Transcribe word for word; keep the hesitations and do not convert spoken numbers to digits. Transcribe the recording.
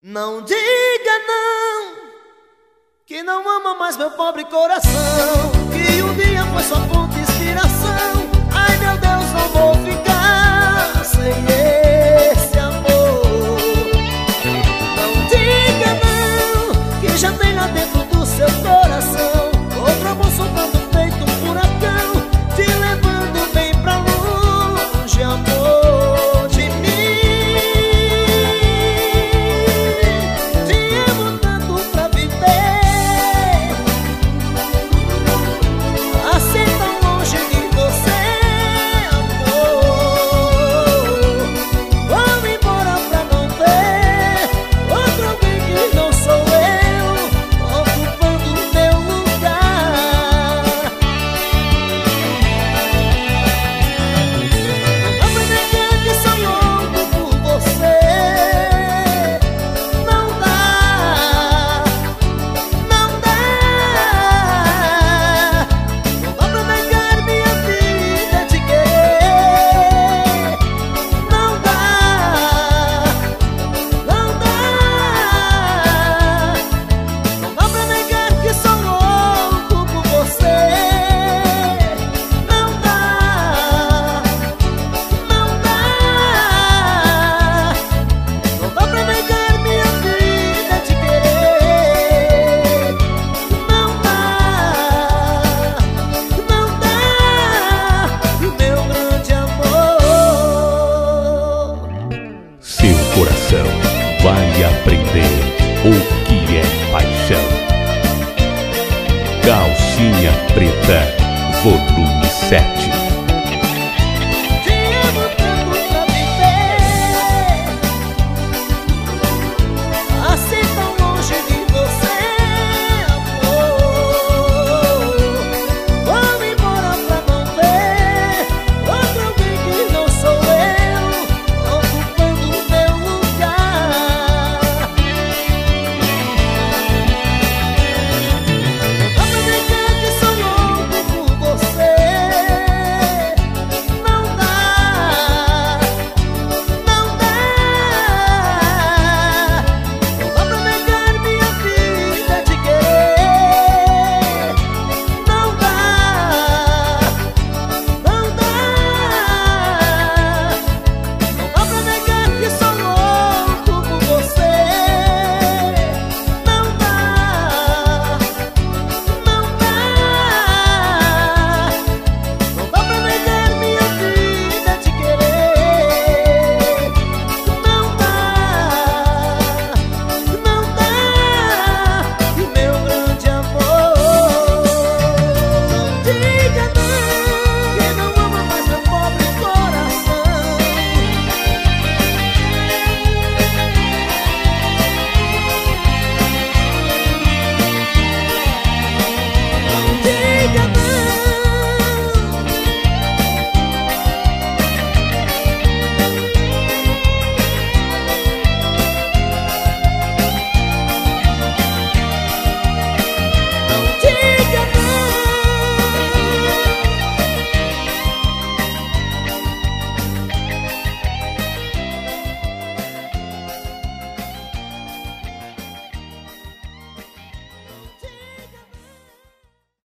Não diga não, que não ama mais meu pobre coração, que um dia foi sua fonte de inspiração. Ai meu Deus, não vou ficar sem esse amor. Não diga não, que já tem lá dentro do seu coração outro amor soprando feito um furacão, te levando bem pra longe, amor de mim. Te amo tanto pra viver, assim tão longe de você, amor. Vou embora pra não ver outro alguém que não sou eu, ocupando o teu lugar. Não vai negar que sou louco por você. Não dá, não dá. Não dá pra negar minha vida de querer. Não dá, não dá. Não dá pra negar que sou louco por você. Não dá, não dá. Não dá pra negar minha vida de querer. Não dá, não dá. Meu grande amor. Seu coração vai aprender o que é paixão. Calcinha Preta, volume sete.